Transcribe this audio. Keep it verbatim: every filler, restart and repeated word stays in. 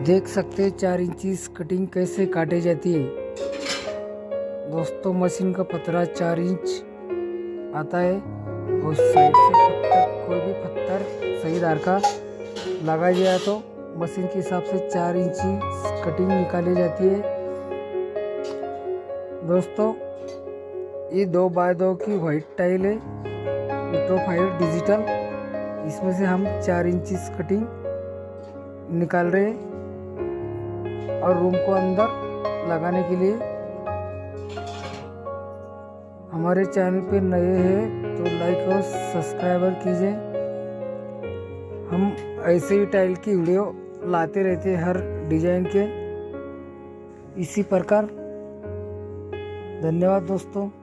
देख सकते हैं चार इंची कटिंग कैसे काटी जाती है। दोस्तों मशीन का पतरा चार इंच आता है और साइड से पत्थर, कोई भी पत्थर सही धार का लगाया जाए तो मशीन के हिसाब से चार इंची कटिंग निकाली जाती है। दोस्तों ये दो बाय दो की वाइट टाइल है, विट्रोफाइल डिजिटल, इसमें से हम चार इंची कटिंग निकाल रहे हैं और रूम को अंदर लगाने के लिए। हमारे चैनल पे नए हैं तो लाइक और सब्सक्राइबर कीजिए। हम ऐसे ही टाइल की वीडियो लाते रहते हैं हर डिजाइन के इसी प्रकार। धन्यवाद दोस्तों।